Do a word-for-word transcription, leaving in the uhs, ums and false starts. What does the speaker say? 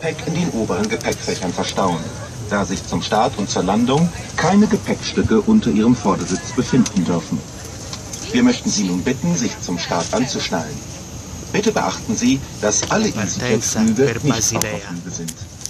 Gepäck in den oberen Gepäckfächern verstauen, da sich zum Start und zur Landung keine Gepäckstücke unter Ihrem Vordersitz befinden dürfen. Wir möchten Sie nun bitten, sich zum Start anzuschnallen. Bitte beachten Sie, dass alle EasyJet-Flüge nicht auf Flüge sind.